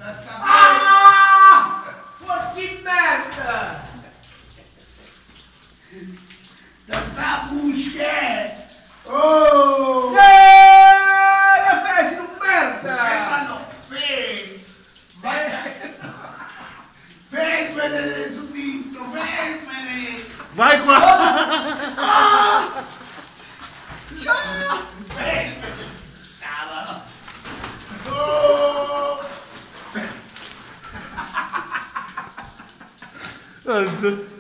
Ah! Porchi merda! Non sa busche! Oh! La feci un merda! Fermalo! Fermene su dito! Fermene! Vai qua! Fermene! Oh!